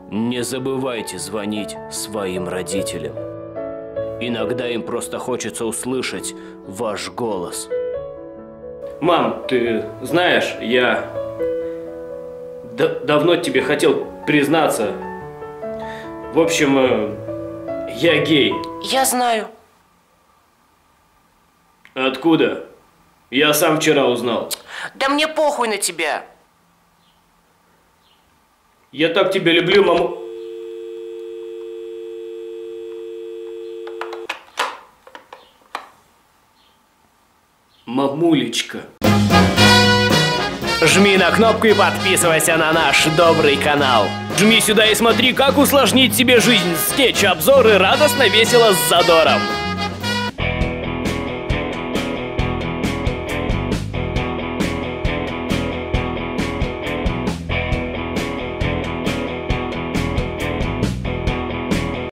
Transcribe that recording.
Не забывайте звонить своим родителям. Иногда им просто хочется услышать ваш голос. Мам, ты знаешь, я давно тебе хотел признаться. В общем, я гей. Я знаю. Откуда? Я сам вчера узнал. Да мне похуй на тебя. Я так тебя люблю, маму. Мамулечка. Жми на кнопку и подписывайся на наш добрый канал. Жми сюда и смотри, как усложнить себе жизнь. Скетч, обзоры, радостно, весело, с задором.